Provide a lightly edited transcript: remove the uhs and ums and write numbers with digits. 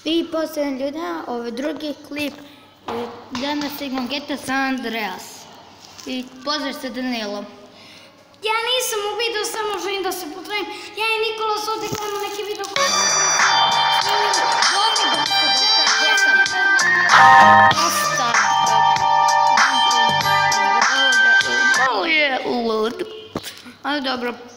I posljednji ljudima, drugi klip, danas igram GTA San Andreas. I pozdrav se Danilo. Ja nisam u videu, samo želim da se pozdravim. Ja i Nikola ovdje gledamo neki video koji smo Malo je lud. Ali dobro.